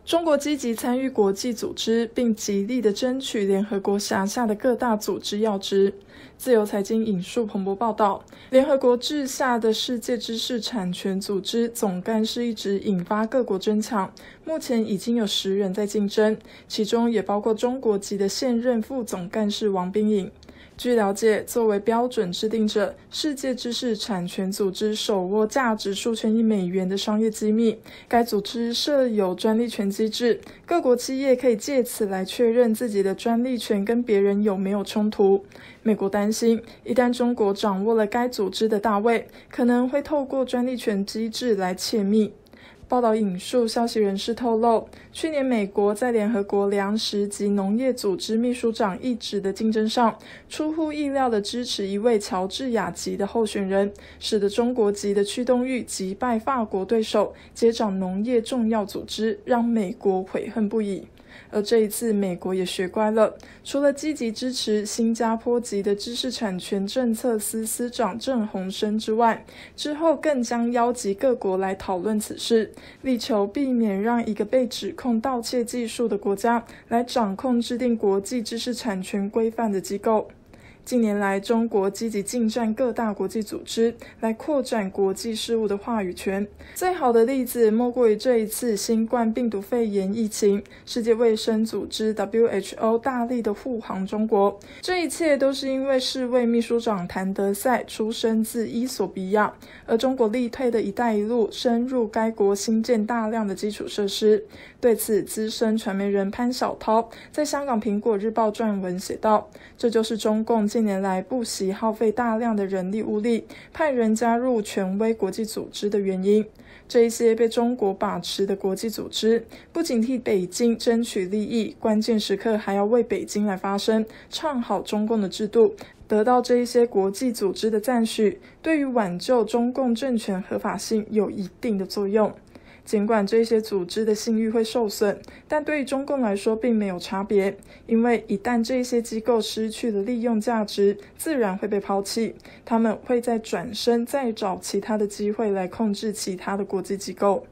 中国积极参与国际组织，并极力地争取联合国辖下的各大组织要职。自由财经引述彭博报道，联合国治下的世界知识产权组织总干事一职引发各国争抢，目前已经有10人在竞争，其中也包括中国籍的现任副总干事王冰颖。据了解，作为标准制定者，世界知识产权组织手握价值数千亿美元的商业机密。该组织设有专利权机制，各国企业可以借此来确认自己的专利权跟别人有没有冲突。美国担心，一旦中国掌握了该组织的大位，可能会透过专利权机制来窃密。报道引述消息人士透露，去年美国在联合国粮食及农业组织秘书长一职的竞争上，出乎意料地支持一位乔治亚籍的候选人，使得中国籍的驱动域击败法国对手，接掌农业重要组织，让美国悔恨不已。而这一次，美国也学乖了，除了积极支持新加坡籍的知识产权政策司司长郑鸿生之外，之后更将邀集各国来讨论此事，力求避免让一个被指控盗窃技术的国家来掌控制定国际知识产权规范的机构。近年来，中国积极进占各大国际组织，来扩展国际事务的话语权。最好的例子莫过于这一次新冠病毒肺炎疫情，世界卫生组织 WHO 大力的护航中国。这一切都是因为世卫秘书长谭德赛出生自伊索比亚，而中国力推的一带一路深入该国新建大量的基础设施。对此，资深传媒人潘晓涛在香港苹果日报撰文写道，这就是中共近年来不惜耗费大量的人力物力，派人加入权威国际组织的原因。这一些被中国把持的国际组织，不仅替北京争取利益，关键时刻还要为北京来发声，唱好中共的制度。得到这一些国际组织的赞许，对于挽救中共政权合法性有一定的作用。尽管这些组织的信誉会受损，但对于中共来说并没有差别，因为一旦这些机构失去了利用价值，自然会被抛弃，他们会再转身再找其他的机会来控制其他的国际机构。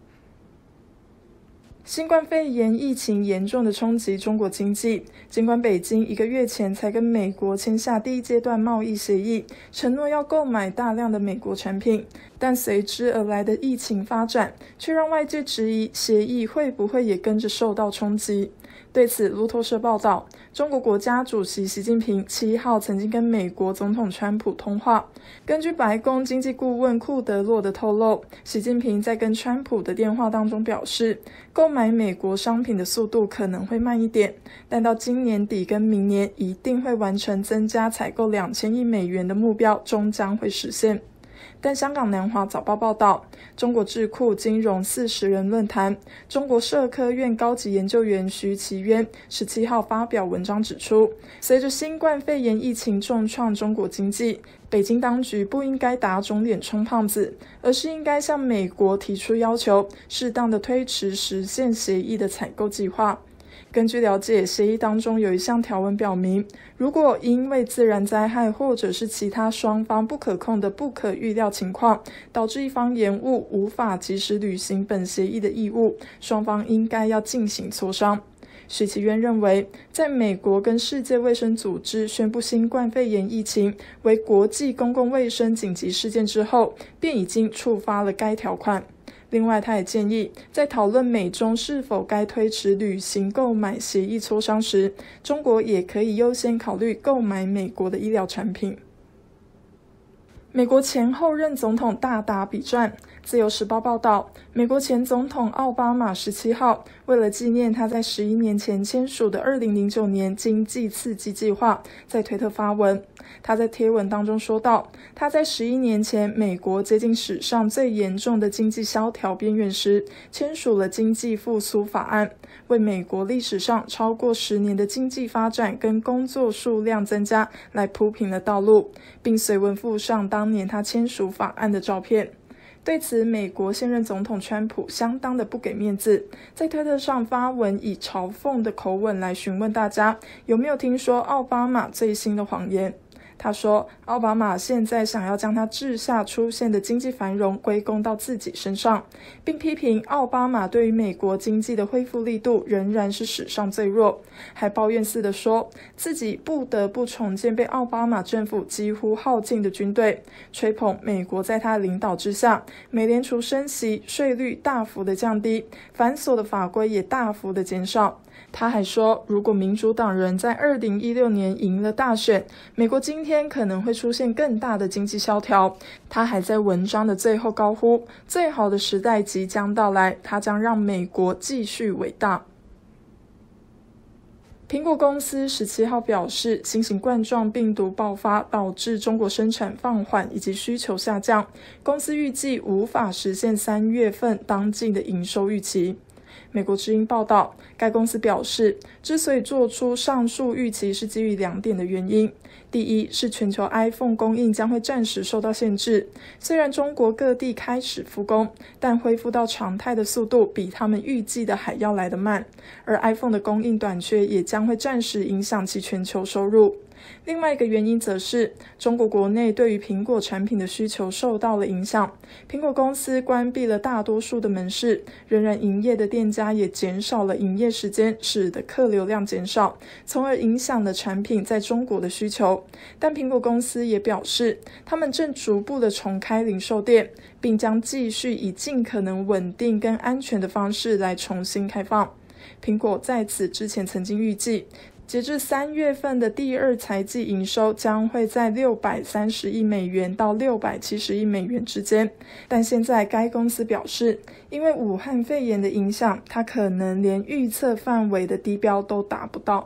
新冠肺炎疫情严重的冲击中国经济，尽管北京1个月前才跟美国签下第一阶段贸易协议，承诺要购买大量的美国产品，但随之而来的疫情发展，却让外界质疑协议会不会也跟着受到冲击。对此，路透社报道，中国国家主席习近平7号曾经跟美国总统川普通话。根据白宫经济顾问库德洛的透露，习近平在跟川普的电话当中表示，购买美国商品的速度可能会慢一点，但到今年底跟明年一定会完成增加采购2000亿美元的目标，终将会实现。但香港南华早报报道，中国智库金融40人论坛，中国社科院高级研究员徐其渊17号发表文章指出，随着新冠肺炎疫情重创中国经济，北京当局不应该打肿脸充胖子，而是应该向美国提出要求，适当的推迟实现协议的采购计划。根据了解，协议当中有一项条文表明，如果因为自然灾害或者是其他双方不可控的不可预料情况，导致一方延误无法及时履行本协议的义务，双方应该要进行磋商。许其渊认为，在美国跟世界卫生组织宣布新冠肺炎疫情为国际公共卫生紧急事件之后，便已经触发了该条款。另外，他也建议，在讨论美中是否该推迟履行购买协议磋商时，中国也可以优先考虑购买美国的医疗产品。美国前后任总统大打比战。自由时报报道，美国前总统奥巴马17号为了纪念他在11年前签署的2009年经济刺激计划，在推特发文。他在贴文当中说道，他在11年前美国接近史上最严重的经济萧条边缘时，签署了经济复苏法案，为美国历史上超过10年的经济发展跟工作数量增加来铺平了道路，并随文附上当年他签署法案的照片。对此，美国现任总统川普相当的不给面子，在推特上发文以嘲讽的口吻来询问大家有没有听说奥巴马最新的谎言。 他说，奥巴马现在想要将他治下出现的经济繁荣归功到自己身上，并批评奥巴马对于美国经济的恢复力度仍然是史上最弱，还抱怨似的说自己不得不重建被奥巴马政府几乎耗尽的军队，吹捧美国在他领导之下，美联储升息，税率大幅的降低，繁琐的法规也大幅的减少。他还说，如果民主党人在2016年赢了大选，美国今天可能会出现更大的经济萧条。他还在文章的最后高呼，最好的时代即将到来，他将让美国继续伟大。苹果公司17号表示，新型冠状病毒爆发导致中国生产放缓以及需求下降，公司预计无法实现3月份当季的营收预期。美国之音报道，该公司表示，之所以做出上述预期是基于2点的原因。第一是全球 iPhone 供应将会暂时受到限制，虽然中国各地开始复工，但恢复到常态的速度比他们预计的还要来得慢，而 iPhone 的供应短缺也将会暂时影响其全球收入。另外一个原因则是中国国内对于苹果产品的需求受到了影响，苹果公司关闭了大多数的门市，仍然营业的店家也减少了营业时间，使得客流量减少，从而影响了产品在中国的需求。但苹果公司也表示，他们正逐步的重开零售店，并将继续以尽可能稳定跟安全的方式来重新开放。苹果在此之前曾经预计，截至3月份的第2财季营收将会在$630亿到$670亿之间，但现在该公司表示，因为武汉肺炎的影响，它可能连预测范围的低标都达不到。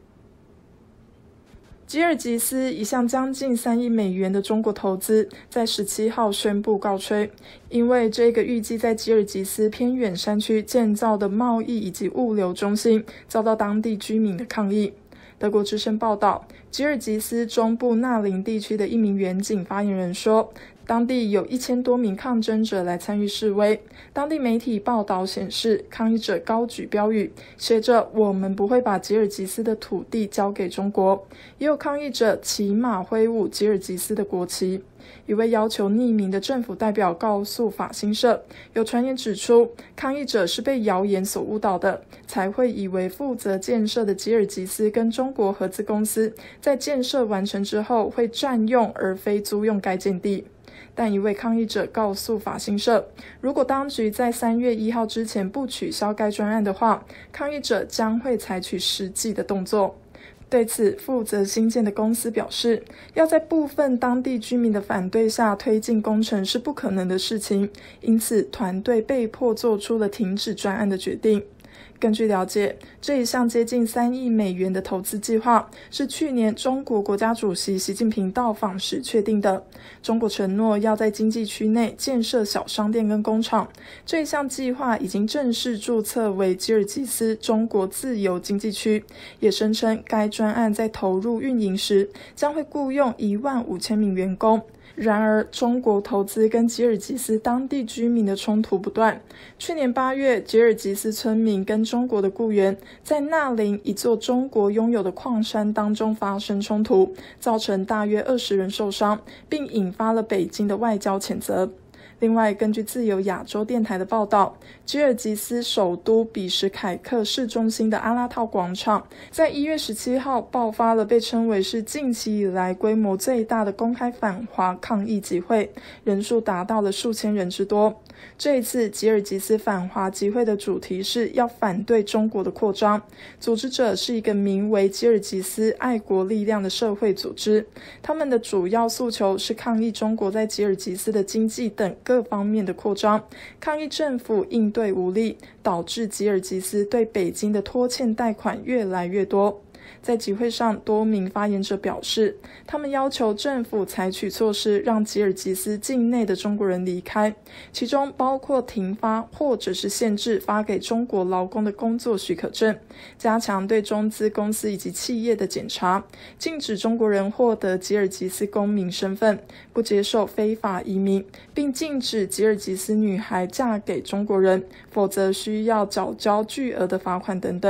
吉尔吉斯一项将近$3亿的中国投资在17号宣布告吹，因为这个预计在吉尔吉斯偏远山区建造的贸易以及物流中心遭到当地居民的抗议。德国之声报道，吉尔吉斯中部纳林地区的一名远警发言人说，当地有1000多名抗争者来参与示威。当地媒体报道显示，抗议者高举标语，写着“我们不会把吉尔吉斯的土地交给中国”，也有抗议者骑马挥舞吉尔吉斯的国旗。一位要求匿名的政府代表告诉法新社，有传言指出，抗议者是被谣言所误导的，才会以为负责建设的吉尔吉斯跟中国合资公司在建设完成之后会占用而非租用该建地。但一位抗议者告诉法新社，如果当局在3月1号之前不取消该专案的话，抗议者将会采取实际的动作。对此，负责新建的公司表示，要在部分当地居民的反对下推进工程是不可能的事情，因此团队被迫做出了停止专案的决定。根据了解，这一项接近$3亿的投资计划是去年中国国家主席习近平到访时确定的。中国承诺要在经济区内建设小商店跟工厂，这一项计划已经正式注册为吉尔吉斯中国自由经济区，也声称该专案在投入运营时将会雇用15000名员工。然而，中国投资跟吉尔吉斯当地居民的冲突不断。去年8月，吉尔吉斯村民跟中国的雇员在纳林一座中国拥有的矿山当中发生冲突，造成大约20人受伤，并引发了北京的外交谴责。另外，根据自由亚洲电台的报道，吉尔吉斯首都比什凯克市中心的阿拉套广场在1月17号爆发了被称为是近期以来规模最大的公开反华抗议集会，人数达到了数千人之多。这一次吉尔吉斯反华集会的主题是要反对中国的扩张，组织者是一个名为吉尔吉斯爱国力量的社会组织，他们的主要诉求是抗议中国在吉尔吉斯的经济等各方面的扩张，抗议政府应对无力，导致吉尔吉斯对北京的拖欠贷款越来越多。在集会上，多名发言者表示，他们要求政府采取措施让吉尔吉斯境内的中国人离开，其中包括停发或者是限制发给中国劳工的工作许可证，加强对中资公司以及企业的检查，禁止中国人获得吉尔吉斯公民身份，不接受非法移民，并禁止吉尔吉斯女孩嫁给中国人，否则需要缴交巨额的罚款等等。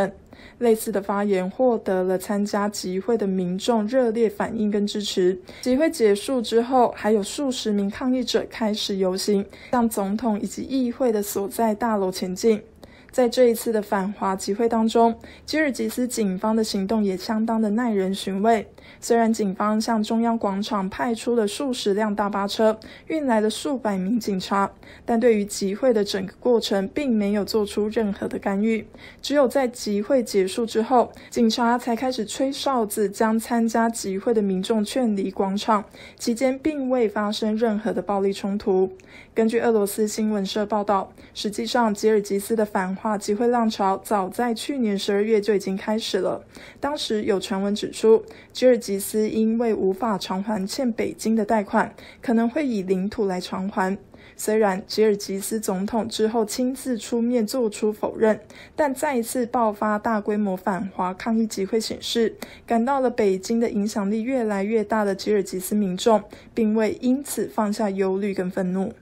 类似的发言获得了参加集会的民众热烈反应跟支持。集会结束之后，还有数十名抗议者开始游行，向总统以及议会的所在大楼前进。在这一次的反华集会当中，吉尔吉斯警方的行动也相当的耐人寻味。虽然警方向中央广场派出了数十辆大巴车，运来了数百名警察，但对于集会的整个过程并没有做出任何的干预。只有在集会结束之后，警察才开始吹哨子，将参加集会的民众劝离广场，期间并未发生任何的暴力冲突。根据俄罗斯新闻社报道，实际上吉尔吉斯的反华集会浪潮早在去年12月就已经开始了。当时有传闻指出，吉尔吉斯因为无法偿还欠北京的贷款，可能会以领土来偿还。虽然吉尔吉斯总统之后亲自出面做出否认，但再一次爆发大规模反华抗议集会显示，感到了北京的影响力越来越大的吉尔吉斯民众并未因此放下忧虑跟愤怒。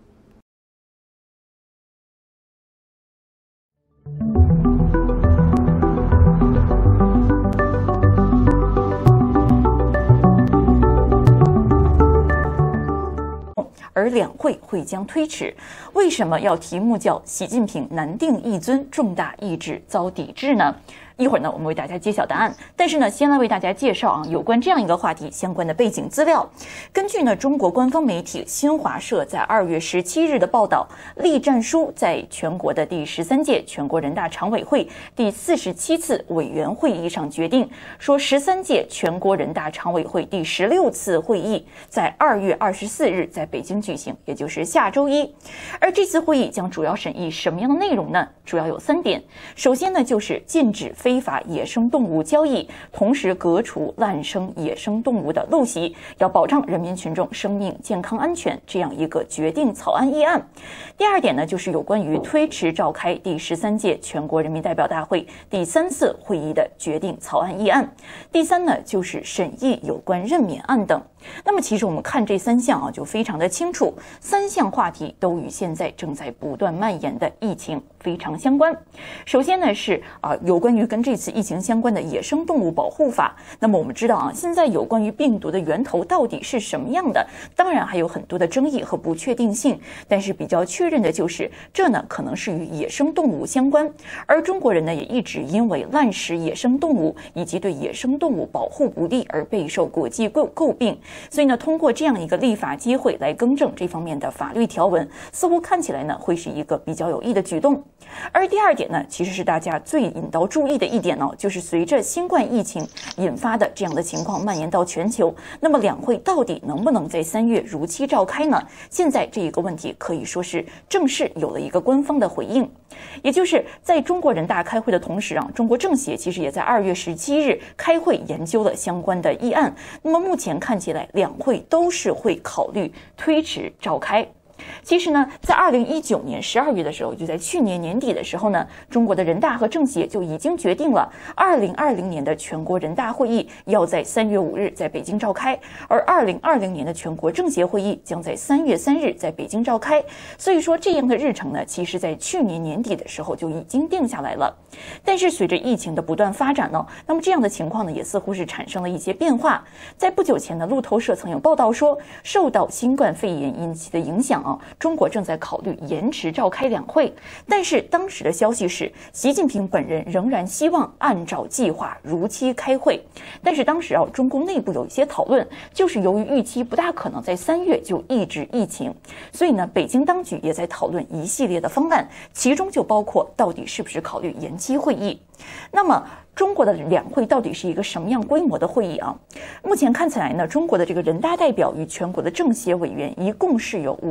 而两会会将推迟，为什么要题目叫习近平难定一尊，重大意志遭抵制呢？一会儿呢，我们为大家揭晓答案。但是呢，先来为大家介绍有关这样一个话题相关的背景资料。根据呢中国官方媒体新华社在2月17日的报道，栗战书在全国的第13届全国人大常委会第47次委员会议上决定，说13届全国人大常委会第16次会议在2月24日在北京举行，也就是下周一。而这次会议将主要审议什么样的内容呢？主要有3点。首先呢，就是禁止非法野生动物交易，同时革除滥生野生动物的陋习，要保障人民群众生命健康安全这样一个决定草案议案。第2点呢，就是有关于推迟召开第13届全国人民代表大会第3次会议的决定草案议案。第3呢，就是审议有关任免案等。那么其实我们看这3项就非常的清楚，3项话题都与现在正在不断蔓延的疫情非常相关。首先呢是有关于跟这次疫情相关的野生动物保护法。那么我们知道现在有关于病毒的源头到底是什么样的，当然还有很多的争议和不确定性，但是比较确认的就是这呢可能是与野生动物相关。而中国人呢也一直因为滥食野生动物以及对野生动物保护不力而备受国际诟病。所以呢，通过这样一个立法机会来更正这方面的法律条文，似乎看起来呢会是一个比较有益的举动。而第2点呢，其实是大家最引到注意的一点呢，就是随着新冠疫情引发的这样的情况蔓延到全球，那么两会到底能不能在3月如期召开呢？现在这一个问题可以说是正式有了一个官方的回应。也就是在中国人大开会的同时中国政协其实也在2月17日开会研究了相关的议案。那么目前看起来，两会都是会考虑推迟召开。其实呢，在2019年12月的时候，就在去年年底的时候呢，中国的人大和政协就已经决定了2020年的全国人大会议要在3月5日在北京召开，而2020年的全国政协会议将在3月3日在北京召开。所以说这样的日程呢，其实在去年年底的时候就已经定下来了。但是随着疫情的不断发展呢，那么这样的情况呢，也似乎是产生了一些变化。在不久前呢，路透社曾有报道说，受到新冠肺炎引起的影响中国正在考虑延迟召开两会，但是当时的消息是，习近平本人仍然希望按照计划如期开会。但是当时中共内部有一些讨论，就是由于预期不大可能在3月就抑制疫情，所以呢，北京当局也在讨论一系列的方案，其中就包括到底是不是考虑延期会议。那么中国的两会到底是一个什么样规模的会议目前看起来呢，中国的这个人大代表与全国的政协委员一共是有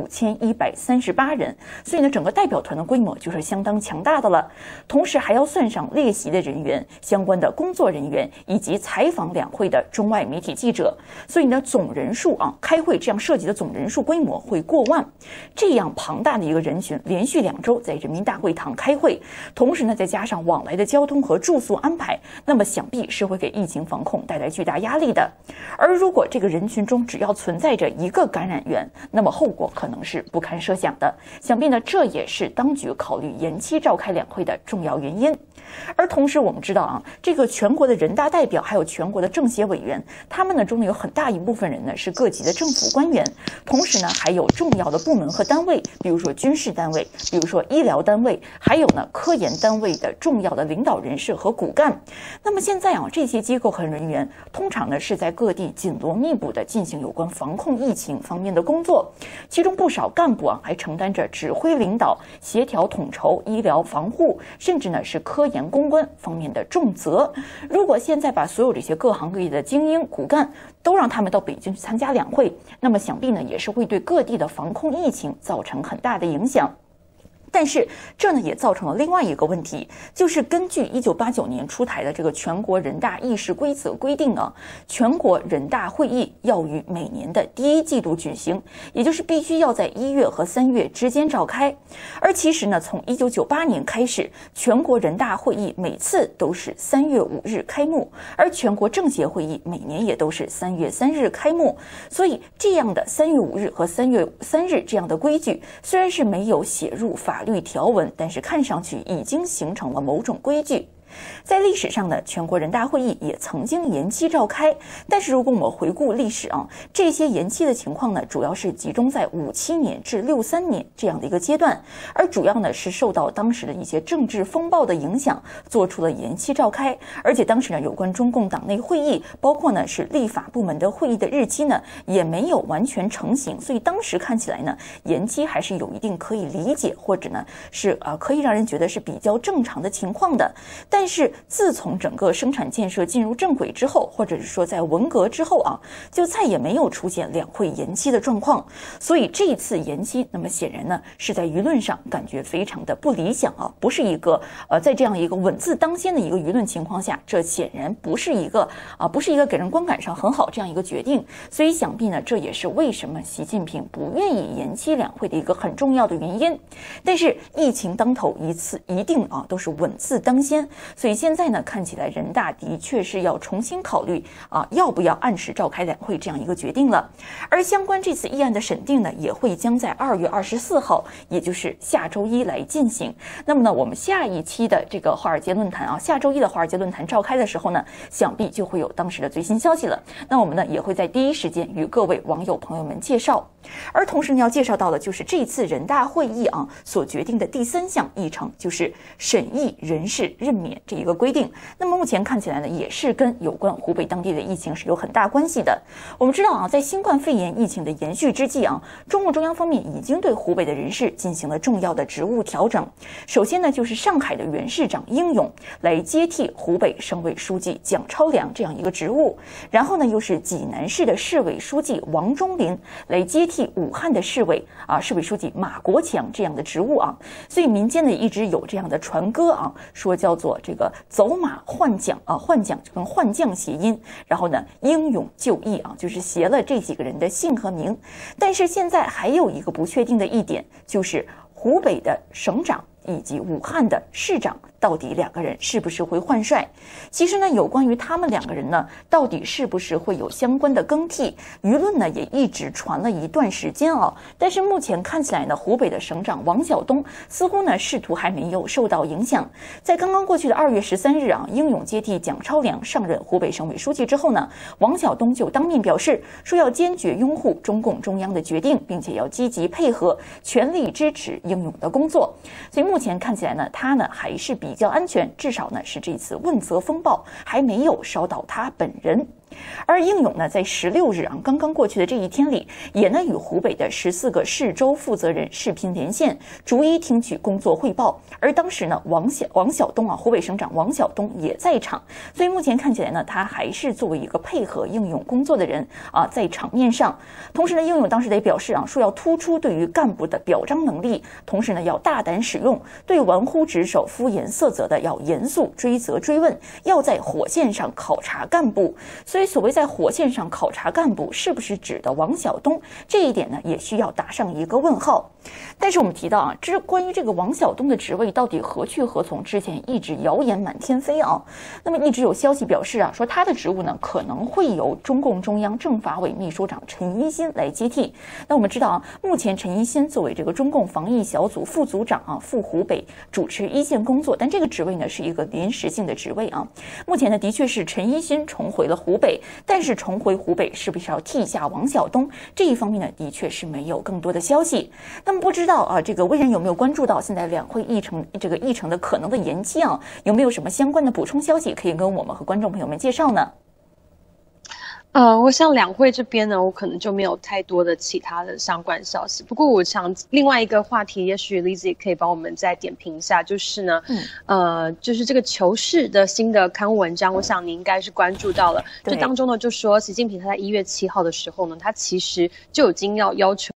5138人，所以呢，整个代表团的规模就是相当强大的了。同时还要算上列席的人员、相关的工作人员以及采访两会的中外媒体记者，所以呢，总人数开会这样涉及的总人数规模会过万。这样庞大的一个人群，连续2周在人民大会堂开会，同时呢，再加上往来的交通和住宿安排， 那么想必是会给疫情防控带来巨大压力的。而如果这个人群中只要存在着一个感染源，那么后果可能是不堪设想的。想必呢，这也是当局考虑延期召开两会的重要原因。而同时我们知道啊，这个全国的人大代表还有全国的政协委员，他们呢中有很大一部分人呢是各级的政府官员，同时呢还有重要的部门和单位，比如说军事单位，比如说医疗单位，还有呢科研单位的重要的领导人士和骨干。那么现在啊，这些机构和人员通常呢是在各地紧锣密鼓地进行有关防控疫情方面的工作，其中不少干部啊还承担着指挥领导、协调统筹医疗防护，甚至呢是科研公关方面的重责。如果现在把所有这些各行各业的精英骨干都让他们到北京去参加两会，那么想必呢也是会对各地的防控疫情造成很大的影响。但是这呢也造成了另外一个问题，就是根据1989年出台的这个全国人大议事规则规定啊，全国人大会议要于每年的第一季度举行，也就是必须要在1月和3月之间召开。而其实呢，从1998年开始，全国人大会议每次都是3月5日开幕，而全国政协会议每年也都是3月3日开幕。所以这样的3月5日和3月3日这样的规矩，虽然是没有写入法律条文，但是看上去已经形成了某种规矩。在历史上呢，全国人大会议也曾经延期召开，但是如果我们回顾历史啊，这些延期的情况呢，主要是集中在57年至63年这样的一个阶段，而主要呢是受到当时的一些政治风暴的影响，做出了延期召开。而且当时呢，有关中共党内会议，包括呢是立法部门的会议的日期呢，也没有完全成型，所以当时看起来呢，延期还是有一定可以理解，或者呢是可以让人觉得是比较正常的情况的。但是自从整个生产建设进入正轨之后，或者是说在文革之后啊，就再也没有出现两会延期的状况。所以这一次延期，那么显然呢是在舆论上感觉非常的不理想啊，不是一个在这样一个稳字当先的一个舆论情况下，这显然不是一个给人观感上很好这样一个决定。所以想必呢，这也是为什么习近平不愿意延期两会的一个很重要的原因。但是疫情当头，一定都是稳字当先。所以现在呢，看起来人大的确是要重新考虑要不要按时召开两会这样一个决定了。而相关这次议案的审定呢，也会将在2月24号，也就是下周一来进行。那么呢，我们下一期的这个华尔街论坛下周一的华尔街论坛召开的时候呢，想必就会有当时的最新消息了。那我们呢也会在第一时间与各位网友朋友们介绍。而同时呢，要介绍到的就是这次人大会议所决定的第3项议程，就是审议人事任免这一个规定。那么目前看起来呢，也是跟有关湖北当地的疫情是有很大关系的。我们知道在新冠肺炎疫情的延续之际中共中央方面已经对湖北的人事进行了重要的职务调整。首先呢，就是上海的原市长英勇来接替湖北省委书记蒋超良这样一个职务，然后呢，又是济南市的市委书记王忠林来接替武汉的市委书记马国强这样的职务所以民间呢一直有这样的传歌说叫做这个走马换将换将跟换将谐音，然后呢英勇就义就是携了这几个人的姓和名。但是现在还有一个不确定的一点，就是湖北的省长以及武汉的市长到底两个人是不是会换帅。其实呢，有关于他们两个人呢到底是不是会有相关的更替，舆论呢也一直传了一段时间但是目前看起来呢，湖北的省长王晓东似乎呢仕途还没有受到影响。在刚刚过去的2月13日英勇接替蒋超良上任湖北省委书记之后呢，王晓东就当面表示说要坚决拥护中共中央的决定，并且要积极配合，全力支持英勇的工作。所以目前看起来呢，他呢还是比较安全，至少呢是这次问责风暴还没有烧到他本人。而英勇呢，在16日刚刚过去的这一天里，也呢与湖北的14个市州负责人视频连线，逐一听取工作汇报。而当时呢，王晓东湖北省长王晓东也在场，所以目前看起来呢，他还是作为一个配合英勇工作的人在场面上。同时呢，英勇当时也表示说要突出对于干部的表彰能力，同时呢要大胆使用，对玩忽职守、敷衍塞责的要严肃追责追问，要在火线上考察干部。所以所以所谓在火线上考察干部，是不是指的王晓东？这一点呢，也需要打上一个问号。但是我们提到啊，关于这个王晓东的职位到底何去何从，之前一直谣言满天飞啊。那么一直有消息表示啊，说他的职务呢可能会由中共中央政法委秘书长陈一新来接替。那我们知道啊，目前陈一新作为这个中共防疫小组副组长啊，赴湖北主持一线工作，但这个职位呢是一个临时性的职位啊。目前呢，的确是陈一新重回了湖北，但是重回湖北是不是要替下王晓东这一方面呢，的确是没有更多的消息。那么不知道啊，这个魏然有没有关注到现在两会议程的可能的延期啊？有没有什么相关的补充消息可以跟我们和观众朋友们介绍呢？ 我想两会这边呢，我可能就没有太多的其他的相关消息。不过我想另外一个话题，也许 Lizzy 也可以帮我们再点评一下，就是呢，就是这个求是的新的刊物文章，我想你应该是关注到了。这当中呢，就说习近平他在1月7号的时候呢，他其实就已经要求